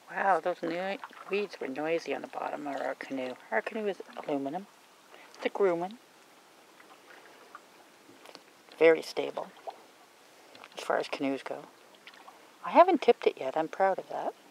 Wow, those weeds were noisy on the bottom of our canoe. Our canoe is aluminum. It's a Grumman. Very stable as far as canoes go. I haven't tipped it yet. I'm proud of that.